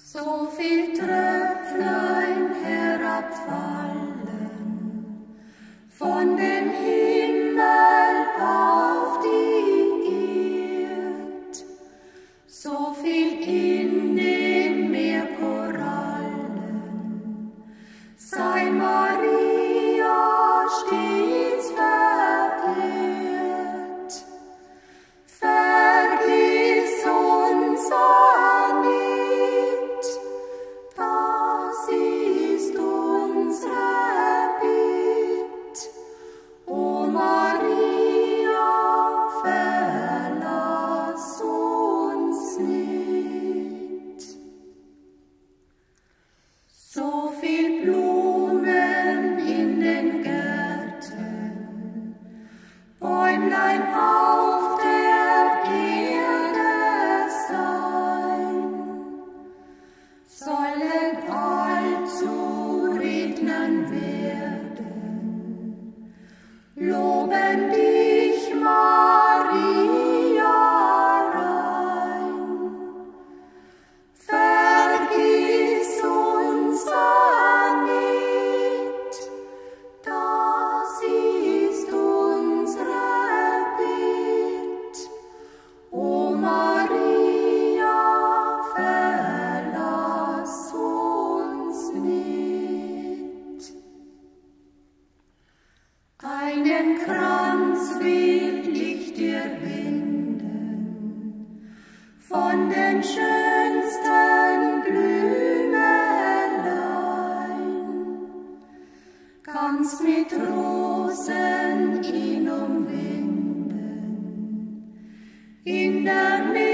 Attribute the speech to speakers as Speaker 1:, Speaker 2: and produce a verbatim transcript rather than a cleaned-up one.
Speaker 1: So viel Tröpflein herabfallen von dem Himmel auf die Erd, so viel in dem Meer Korallen, sei Maria stets verehrt. Vergiss unser nicht, das ist unsere Bitt. O Maria, verlass uns nicht. So viel Blumen in den Gärten, Bäumlein auf der Erde sein, sollen allzu regnen werden. Loben dich, Maria, rein. Vergiss unser nicht, das ist unsere Bitt. O Maria, verlass uns nicht. Einen Kranz will ich dir wenden von den schönsten Blümelein, ganz mit Rosen ihn umwinden, in der Mitte